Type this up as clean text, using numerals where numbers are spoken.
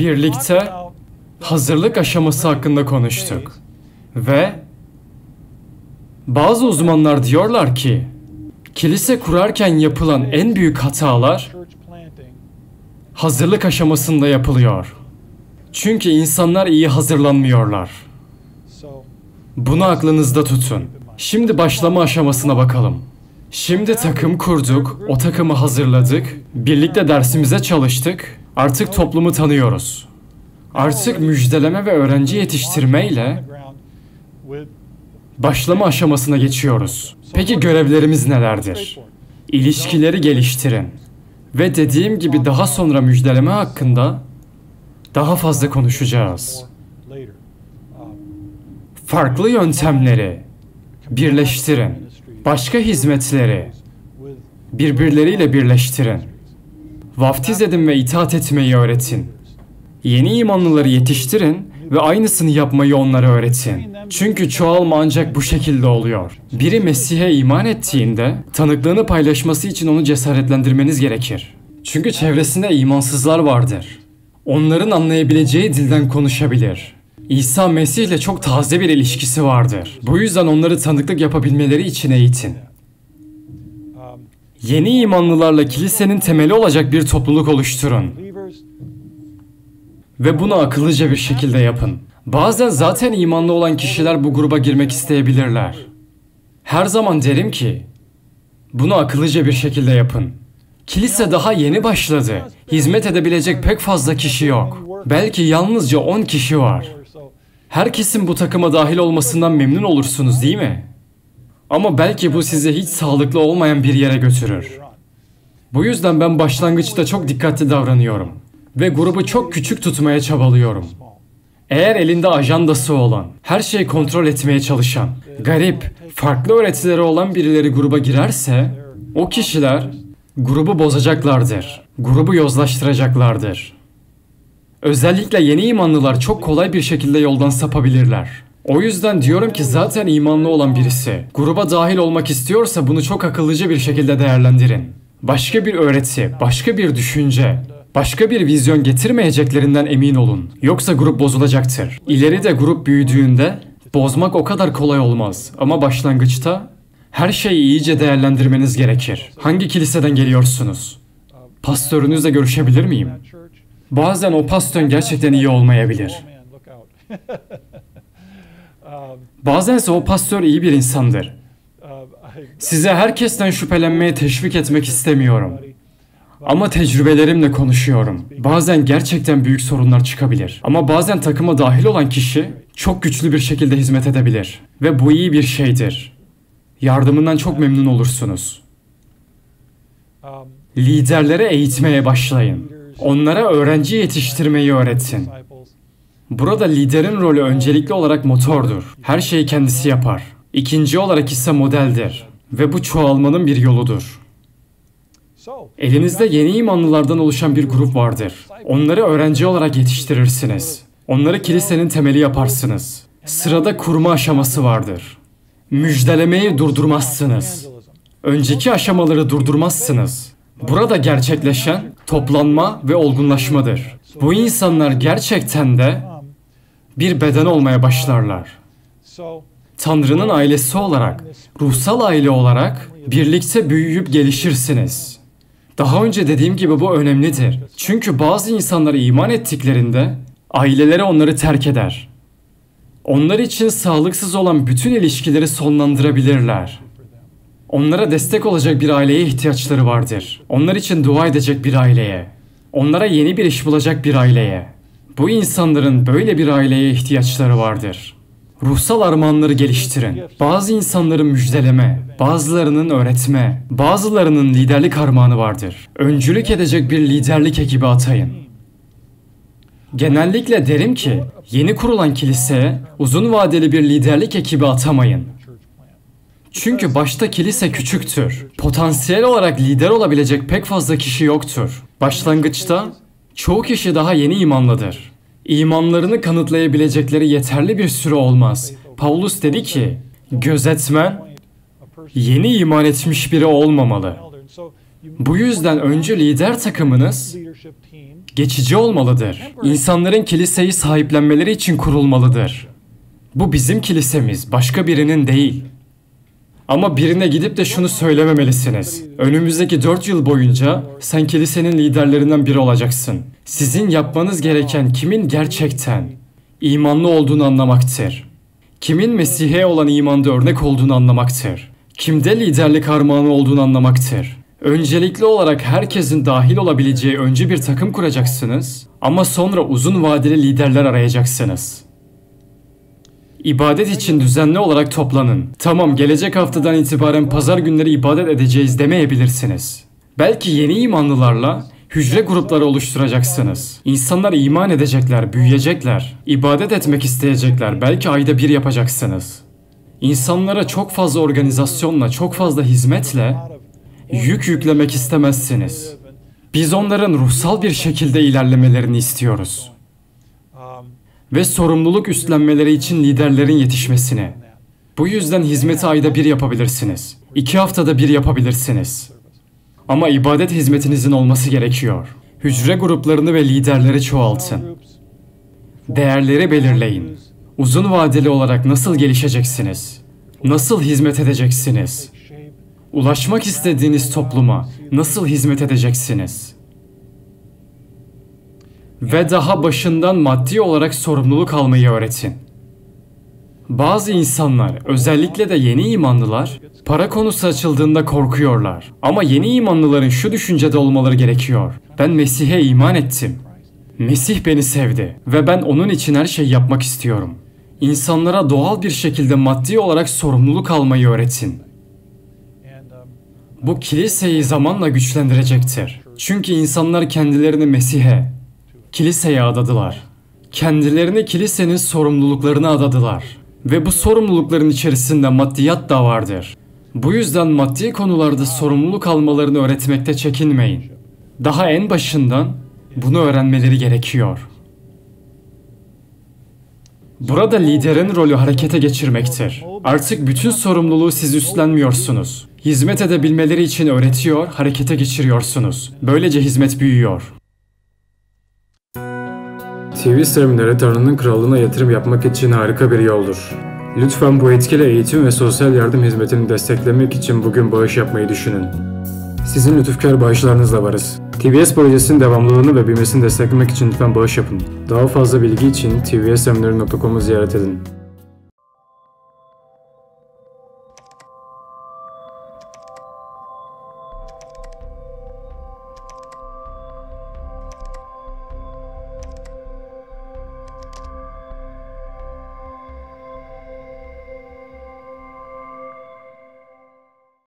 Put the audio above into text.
Birlikte hazırlık aşaması hakkında konuştuk. Ve bazı uzmanlar diyorlar ki, kilise kurarken yapılan en büyük hatalar hazırlık aşamasında yapılıyor. Çünkü insanlar iyi hazırlanmıyorlar. Bunu aklınızda tutun. Şimdi başlama aşamasına bakalım. Şimdi takım kurduk, o takımı hazırladık, birlikte dersimize çalıştık, artık toplumu tanıyoruz. Artık müjdeleme ve öğrenci yetiştirme ile başlama aşamasına geçiyoruz. Peki görevlerimiz nelerdir? İlişkileri geliştirin. Ve dediğim gibi daha sonra müjdeleme hakkında daha fazla konuşacağız. Farklı yöntemleri birleştirin. Başka hizmetleri birbirleriyle birleştirin. Vaftiz edin ve itaat etmeyi öğretin. Yeni imanlıları yetiştirin ve aynısını yapmayı onlara öğretin. Çünkü çoğalma ancak bu şekilde oluyor. Biri Mesih'e iman ettiğinde tanıklığını paylaşması için onu cesaretlendirmeniz gerekir. Çünkü çevresinde imansızlar vardır. Onların anlayabileceği dilden konuşabilir. İsa Mesih ile çok taze bir ilişkisi vardır. Bu yüzden onları tanıklık yapabilmeleri için eğitin. Yeni imanlılarla kilisenin temeli olacak bir topluluk oluşturun. Ve bunu akıllıca bir şekilde yapın. Bazen zaten imanlı olan kişiler bu gruba girmek isteyebilirler. Her zaman derim ki, bunu akıllıca bir şekilde yapın. Kilise daha yeni başladı. Hizmet edebilecek pek fazla kişi yok. Belki yalnızca 10 kişi var. Herkesin bu takıma dahil olmasından memnun olursunuz değil mi? Ama belki bu sizi hiç sağlıklı olmayan bir yere götürür. Bu yüzden ben başlangıçta çok dikkatli davranıyorum. Ve grubu çok küçük tutmaya çabalıyorum. Eğer elinde ajandası olan, her şeyi kontrol etmeye çalışan, garip, farklı öğretileri olan birileri gruba girerse, o kişiler grubu bozacaklardır. Grubu yozlaştıracaklardır. Özellikle yeni imanlılar çok kolay bir şekilde yoldan sapabilirler. O yüzden diyorum ki zaten imanlı olan birisi gruba dahil olmak istiyorsa bunu çok akıllıca bir şekilde değerlendirin. Başka bir öğreti, başka bir düşünce, başka bir vizyon getirmeyeceklerinden emin olun. Yoksa grup bozulacaktır. İleride grup büyüdüğünde bozmak o kadar kolay olmaz. Ama başlangıçta her şeyi iyice değerlendirmeniz gerekir. Hangi kiliseden geliyorsunuz? Pastörünüzle görüşebilir miyim? Bazen o pastör gerçekten iyi olmayabilir. Bazense o pastör iyi bir insandır. Size herkesten şüphelenmeye teşvik etmek istemiyorum. Ama tecrübelerimle konuşuyorum. Bazen gerçekten büyük sorunlar çıkabilir. Ama bazen takıma dahil olan kişi çok güçlü bir şekilde hizmet edebilir. Ve bu iyi bir şeydir. Yardımından çok memnun olursunuz. Liderlere eğitmeye başlayın. Onlara öğrenci yetiştirmeyi öğretin. Burada liderin rolü öncelikli olarak motordur. Her şeyi kendisi yapar. İkinci olarak ise modeldir. Ve bu çoğalmanın bir yoludur. Elinizde yeni imanlılardan oluşan bir grup vardır. Onları öğrenci olarak yetiştirirsiniz. Onları kilisenin temeli yaparsınız. Sırada kurma aşaması vardır. Müjdelemeyi durdurmazsınız. Önceki aşamaları durdurmazsınız. Burada gerçekleşen toplanma ve olgunlaşmadır. Bu insanlar gerçekten de bir beden olmaya başlarlar. Tanrı'nın ailesi olarak, ruhsal aile olarak birlikte büyüyüp gelişirsiniz. Daha önce dediğim gibi bu önemlidir. Çünkü bazı insanlar iman ettiklerinde aileleri onları terk eder. Onlar için sağlıksız olan bütün ilişkileri sonlandırabilirler. Onlara destek olacak bir aileye ihtiyaçları vardır. Onlar için dua edecek bir aileye. Onlara yeni bir iş bulacak bir aileye. Bu insanların böyle bir aileye ihtiyaçları vardır. Ruhsal armağanları geliştirin. Bazı insanların müjdeleme, bazılarının öğretme, bazılarının liderlik armağanı vardır. Öncülük edecek bir liderlik ekibi atayın. Genellikle derim ki, yeni kurulan kiliseye uzun vadeli bir liderlik ekibi atamayın. Çünkü başta kilise küçüktür. Potansiyel olarak lider olabilecek pek fazla kişi yoktur. Başlangıçta çoğu kişi daha yeni imanlıdır. İmanlarını kanıtlayabilecekleri yeterli bir süre olmaz. Paulus dedi ki, gözetmen yeni iman etmiş biri olmamalı. Bu yüzden önce lider takımınız geçici olmalıdır. İnsanların kiliseyi sahiplenmeleri için kurulmalıdır. Bu bizim kilisemiz, başka birinin değil. Ama birine gidip de şunu söylememelisiniz. Önümüzdeki 4 yıl boyunca sen kilisenin liderlerinden biri olacaksın. Sizin yapmanız gereken kimin gerçekten imanlı olduğunu anlamaktır. Kimin Mesih'e olan imanda örnek olduğunu anlamaktır. Kimde liderlik armağanı olduğunu anlamaktır. Öncelikli olarak herkesin dahil olabileceği önce bir takım kuracaksınız ama sonra uzun vadeli liderler arayacaksınız. İbadet için düzenli olarak toplanın. Tamam, gelecek haftadan itibaren pazar günleri ibadet edeceğiz demeyebilirsiniz. Belki yeni imanlılarla hücre grupları oluşturacaksınız. İnsanlar iman edecekler, büyüyecekler, ibadet etmek isteyecekler. Belki ayda bir yapacaksınız. İnsanlara çok fazla organizasyonla, çok fazla hizmetle yük yüklemek istemezsiniz. Biz onların ruhsal bir şekilde ilerlemelerini istiyoruz. Ve sorumluluk üstlenmeleri için liderlerin yetişmesini. Bu yüzden hizmeti ayda bir yapabilirsiniz. 2 haftada bir yapabilirsiniz. Ama ibadet hizmetinizin olması gerekiyor. Hücre gruplarını ve liderleri çoğaltın. Değerleri belirleyin. Uzun vadeli olarak nasıl gelişeceksiniz? Nasıl hizmet edeceksiniz? Ulaşmak istediğiniz topluma nasıl hizmet edeceksiniz? Ve daha başından maddi olarak sorumluluk almayı öğretin. Bazı insanlar, özellikle de yeni imanlılar, para konusu açıldığında korkuyorlar. Ama yeni imanlıların şu düşüncede olmaları gerekiyor. Ben Mesih'e iman ettim. Mesih beni sevdi ve ben onun için her şeyi yapmak istiyorum. İnsanlara doğal bir şekilde maddi olarak sorumluluk almayı öğretin. Bu kiliseyi zamanla güçlendirecektir. Çünkü insanlar kendilerini Mesih'e, kiliseye adadılar. Kendilerini kilisenin sorumluluklarına adadılar. Ve bu sorumlulukların içerisinde maddiyat da vardır. Bu yüzden maddi konularda sorumluluk almalarını öğretmekte çekinmeyin. Daha en başından bunu öğrenmeleri gerekiyor. Burada liderin rolü harekete geçirmektir. Artık bütün sorumluluğu siz üstlenmiyorsunuz. Hizmet edebilmeleri için öğretiyor, harekete geçiriyorsunuz. Böylece hizmet büyüyor. TV semineri Tanrı'nın krallığına yatırım yapmak için harika bir yoldur. Lütfen bu etkili eğitim ve sosyal yardım hizmetini desteklemek için bugün bağış yapmayı düşünün. Sizin lütufkar bağışlarınızla varız. TVS projesinin devamlılığını ve büyümesini desteklemek için lütfen bağış yapın. Daha fazla bilgi için tvsseminary.com'u ziyaret edin.